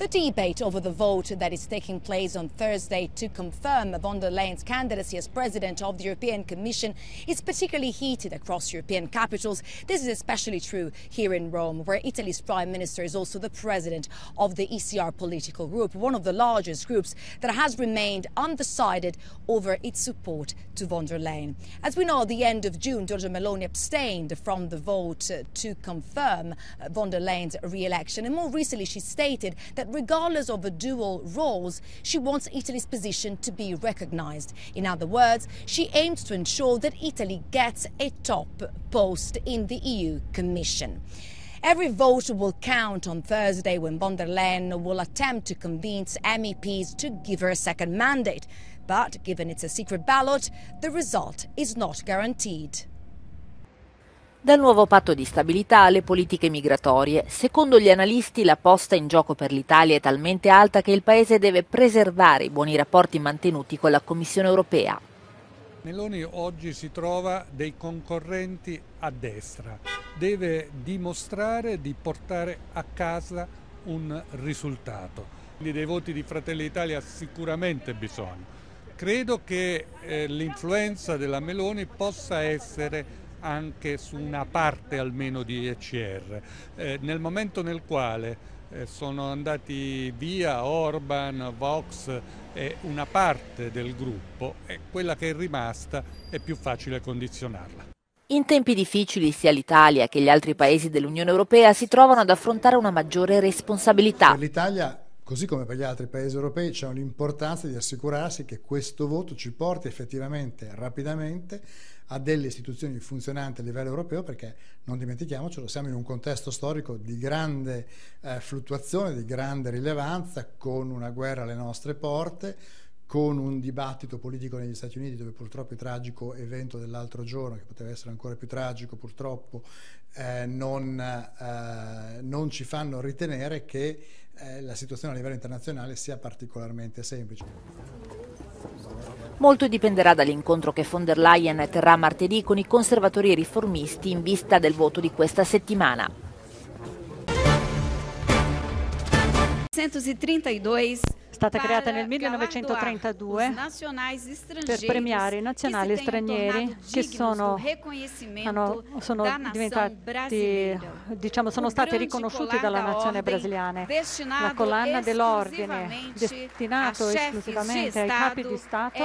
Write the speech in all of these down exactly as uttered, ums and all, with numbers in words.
The debate over the vote that is taking place on Thursday to confirm von der Leyen's candidacy as president of the European Commission is particularly heated across European capitals. This is especially true here in Rome, where Italy's prime minister is also the president of the E C R political group, one of the largest groups that has remained undecided over its support to von der Leyen. As we know, at the end of June, Giorgia Meloni abstained from the vote to confirm von der Leyen's re-election, and more recently she stated that regardless of the dual roles, she wants Italy's position to be recognised. In other words, she aims to ensure that Italy gets a top post in the E U Commission. Every vote will count on Thursday, when von der Leyen will attempt to convince M E Ps to give her a second mandate. But given it's a secret ballot, the result is not guaranteed. Dal nuovo patto di stabilità alle politiche migratorie, secondo gli analisti la posta in gioco per l'Italia è talmente alta che il Paese deve preservare i buoni rapporti mantenuti con la Commissione europea. Meloni oggi si trova dei concorrenti a destra, deve dimostrare di portare a casa un risultato. Quindi dei voti di Fratelli d'Italia sicuramente bisogna. Credo che eh, l'influenza della Meloni possa essere anche su una parte almeno di E C R. Eh, nel momento nel quale eh, sono andati via Orban, Vox e una parte del gruppo, e quella che è rimasta è più facile condizionarla. In tempi difficili sia l'Italia che gli altri paesi dell'Unione Europea si trovano ad affrontare una maggiore responsabilità. Per l'Italia, così come per gli altri paesi europei, c'è l'importanza di assicurarsi che questo voto ci porti effettivamente, rapidamente, a delle istituzioni funzionanti a livello europeo, perché non dimentichiamocelo, siamo in un contesto storico di grande eh, fluttuazione, di grande rilevanza, con una guerra alle nostre porte, con un dibattito politico negli Stati Uniti, dove purtroppo il tragico evento dell'altro giorno, che poteva essere ancora più tragico purtroppo, eh, non, eh, non ci fanno ritenere che eh, la situazione a livello internazionale sia particolarmente semplice. Molto dipenderà dall'incontro che von der Leyen terrà martedì con i conservatori e riformisti in vista del voto di questa settimana. È stata creata nel millenovecentotrentadue per premiare i nazionali stranieri che sono, hanno, sono diventati, diciamo, sono stati riconosciuti dalla nazione brasiliana. La collana dell'ordine, destinato esclusivamente ai capi di Stato,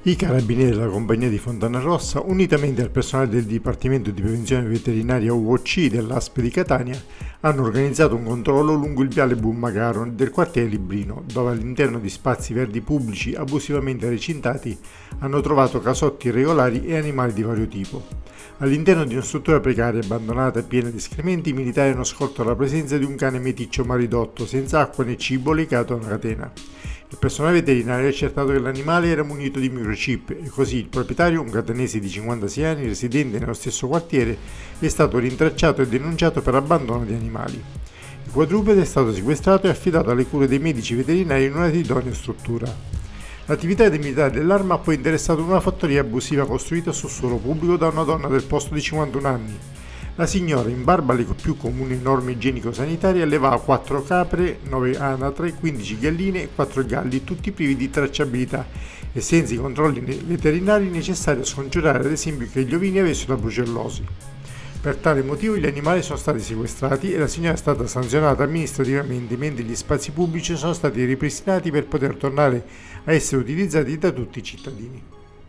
I carabinieri della compagnia di Fontanarossa, unitamente al personale del Dipartimento di Prevenzione Veterinaria U O C dell'A S P di Catania, hanno organizzato un controllo lungo il viale Bummagaro del quartiere Librino, dove all'interno di spazi verdi pubblici abusivamente recintati hanno trovato casotti irregolari e animali di vario tipo. All'interno di una struttura precaria abbandonata e piena di escrementi, i militari hanno scorto la presenza di un cane meticcio maridotto, senza acqua né cibo, legato a una catena. Il personale veterinario ha accertato che l'animale era munito di microchip e così il proprietario, un catanese di cinquantasei anni residente nello stesso quartiere, è stato rintracciato e denunciato per abbandono di animali. Il quadrupede è stato sequestrato e affidato alle cure dei medici veterinari in una idonea struttura. L'attività dei militari dell'Arma ha poi interessato una fattoria abusiva costruita sul suolo pubblico da una donna del posto di cinquantuno anni. La signora, in barba alle più comuni norme igienico-sanitarie, allevava quattro capre, nove anatre, quindici galline e quattro galli, tutti privi di tracciabilità e senza i controlli veterinari necessari a scongiurare ad esempio che gli ovini avessero la brucellosi. Per tale motivo gli animali sono stati sequestrati e la signora è stata sanzionata amministrativamente, mentre gli spazi pubblici sono stati ripristinati per poter tornare a essere utilizzati da tutti i cittadini.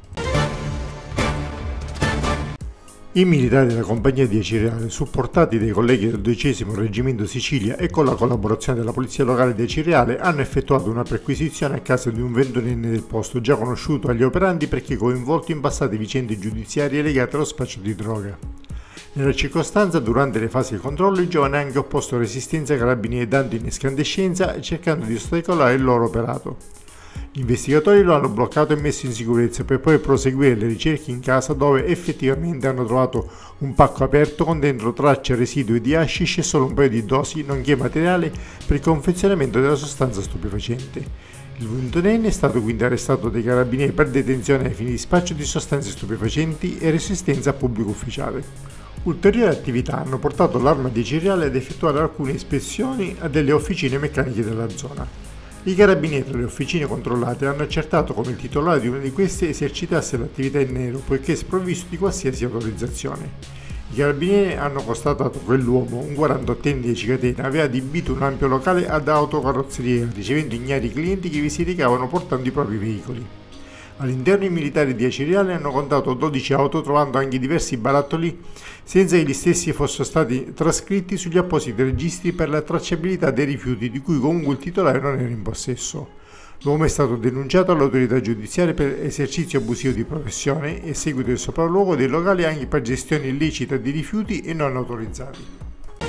I militari della compagnia di Acireale, supportati dai colleghi del dodicesimo Reggimento Sicilia e con la collaborazione della polizia locale di Acireale, hanno effettuato una perquisizione a casa di un ventunenne del posto, già conosciuto agli operanti perché coinvolto in passate vicende giudiziarie legate allo spaccio di droga. Nella circostanza, durante le fasi di controllo, il giovane ha anche opposto resistenza ai carabinieri dando in escandescenza e cercando di ostacolare il loro operato. Gli investigatori lo hanno bloccato e messo in sicurezza per poi proseguire le ricerche in casa, dove effettivamente hanno trovato un pacco aperto con dentro tracce residue di hashish e solo un paio di dosi, nonché materiale per il confezionamento della sostanza stupefacente. Il ventunenne è stato quindi arrestato dai carabinieri per detenzione ai fini di spaccio di sostanze stupefacenti e resistenza a pubblico ufficiale. Ulteriori attività hanno portato l'Arma di Acireale ad effettuare alcune ispezioni a delle officine meccaniche della zona. I carabinieri delle officine controllate hanno accertato come il titolare di una di queste esercitasse l'attività in nero, poiché sprovvisto di qualsiasi autorizzazione. I carabinieri hanno constatato che l'uomo, un quarantottenne di Cicatena, aveva adibito un ampio locale ad autocarrozzeria, ricevendo ignari clienti che vi si recavano portando i propri veicoli. All'interno i militari di Acireale hanno contato dodici auto, trovando anche diversi barattoli senza che gli stessi fossero stati trascritti sugli appositi registri per la tracciabilità dei rifiuti di cui comunque il titolare non era in possesso. L'uomo è stato denunciato all'autorità giudiziaria per esercizio abusivo di professione e seguito del sopralluogo dei locali anche per gestione illecita di rifiuti e non autorizzati.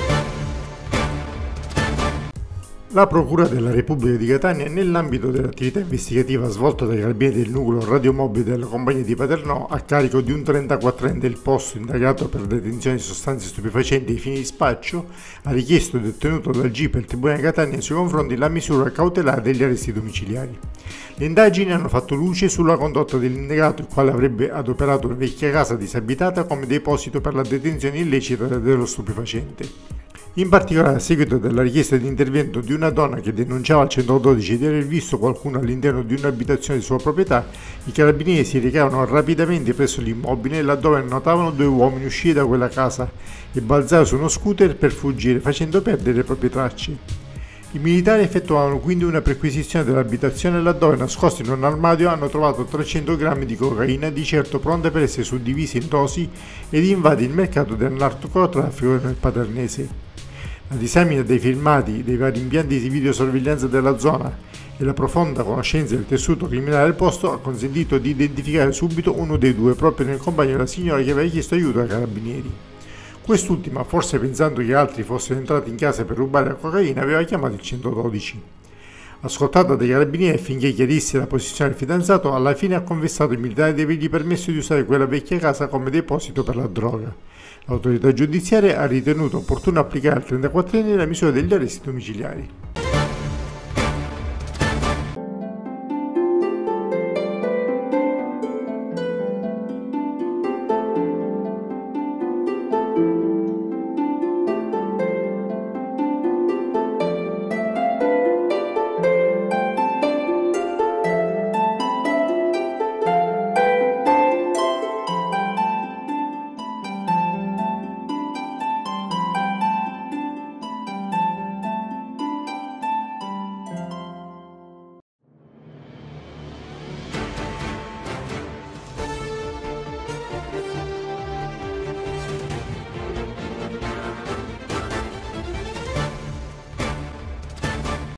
La Procura della Repubblica di Catania, nell'ambito dell'attività investigativa svolta dai carabinieri del nucleo radiomobile della compagnia di Paternò, a carico di un trentaquattrenne del posto indagato per detenzione di sostanze stupefacenti ai fini di spaccio, ha richiesto ed ottenuto dal G I P e il Tribunale di Catania nei suoi confronti la misura cautelare degli arresti domiciliari. Le indagini hanno fatto luce sulla condotta dell'indagato, il quale avrebbe adoperato una vecchia casa disabitata come deposito per la detenzione illecita dello stupefacente. In particolare, a seguito della richiesta di intervento di una donna che denunciava al centododici di aver visto qualcuno all'interno di un'abitazione di sua proprietà, i carabinieri si recavano rapidamente presso l'immobile, laddove notavano due uomini uscire da quella casa e balzare su uno scooter per fuggire, facendo perdere le proprie tracce. I militari effettuavano quindi una perquisizione dell'abitazione, laddove, nascosti in un armadio, hanno trovato trecento grammi di cocaina, di certo pronta per essere suddivisa in dosi ed invade il mercato del narcotraffico nel Paternese. La disamina dei filmati dei vari impianti di videosorveglianza della zona e la profonda conoscenza del tessuto criminale del posto ha consentito di identificare subito uno dei due, proprio nel compagno della signora che aveva chiesto aiuto ai carabinieri. Quest'ultima, forse pensando che altri fossero entrati in casa per rubare la cocaina, aveva chiamato il centododici. Ascoltata dai carabinieri affinché chiarisse la posizione del fidanzato, alla fine ha confessato ai militari di avergli permesso di usare quella vecchia casa come deposito per la droga. L'autorità giudiziaria ha ritenuto opportuno applicare al trentaquattrenne la misura degli arresti domiciliari.